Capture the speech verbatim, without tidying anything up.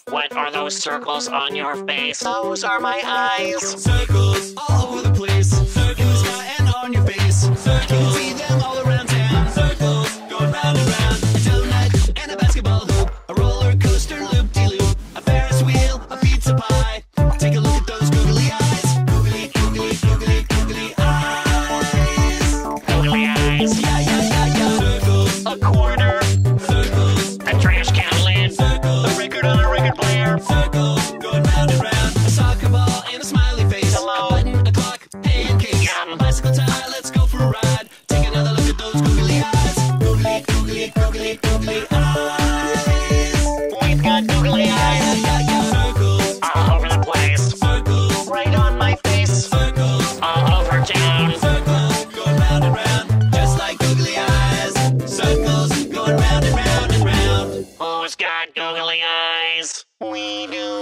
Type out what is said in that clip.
What are those circles on your face? Those are my eyes. Circles all over the place. Circles in the sky and on your face. Circles. You can see them all around town. Circles going round and round. A donut and a basketball hoop. A roller coaster loop-de-loop. A Ferris wheel, a pizza pie. Take a look at those googly eyes. Googly, googly, googly, googly eyes. Googly eyes. Yeah, yeah, yeah, yeah. Circles. A quarter. Circles. A trash can lid. Circles. A record on a record player. Circles going round and round. A soccer ball and a smiley face. Hello. A button, a clock, pancakes. Yum. A bicycle tire, let's go for a ride. Take another look at those googly eyes. Googly, googly, googly, googly eyes. We've got googly Yeah, eyes yeah, yeah. Circles, all over the place. circles, Right on my face. circles, All over town. circles, going round and round. Just like googly eyes. Circles, going round and round and round. Who's got googly eyes? We do.